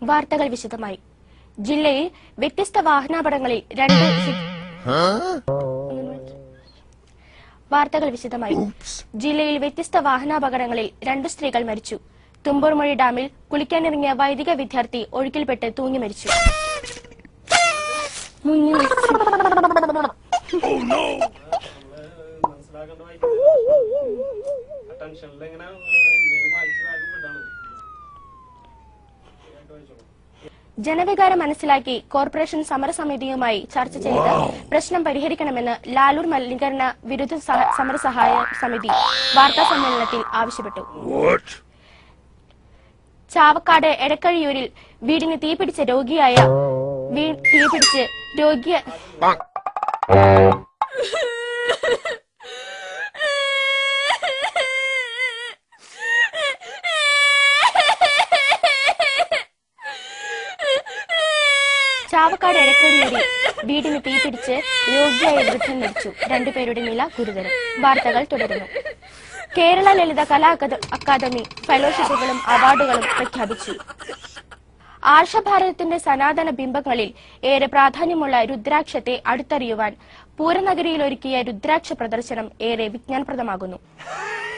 വാർത്തകൾ വിശദമായി. ജില്ലയിൽ വ്യത്യസ്ത വാഹനാപകടങ്ങളിൽ രണ്ട് സ്ത്രീകൾ മരിച്ചു. തുമ്പൂർമൊഴി ഡാമിൽ കുളിക്കാനിറങ്ങിയ വൈദിക വിദ്യാർത്ഥി ഒഴുക്കിൽപ്പെട്ട് തൂങ്ങി മരിച്ചു. ജനവികാരം മനസ്സിലാക്കി കോർപ്പറേഷൻ സമരസമിതിയുമായി ചർച്ച ചെയ്ത് പ്രശ്നം പരിഹരിക്കണമെന്ന് ലാലൂർ മലിനീകരണ വിരുദ്ധ സമരസഹായ സമിതി വാർത്താസമ്മേളനത്തിൽ ആവശ്യപ്പെട്ടു. ചാവക്കാട് എടക്കഴിയൂരിൽ വീടിന് തീപിടിച്ച് രോഗിയായ വൃദ്ധൻ മരിച്ചു. രണ്ടുപേരുടെ നില ഗുരുതരം. വാർത്തകൾ തുടരുന്നു. കേരള ലളിത കലാ അക്കാദമി ഫെലോഷിപ്പുകളും അവാർഡുകളും പ്രഖ്യാപിച്ചു. ആർഷഭാരതത്തിന്റെ സനാതന ബിംബങ്ങളിൽ ഏറെ പ്രാധാന്യമുള്ള രുദ്രാക്ഷത്തെ അടുത്തറിയുവാൻ പൂരനഗരിയിൽ ഒരുക്കിയ രുദ്രാക്ഷ പ്രദർശനം ഏറെ വിജ്ഞാനപ്രദമാകുന്നു.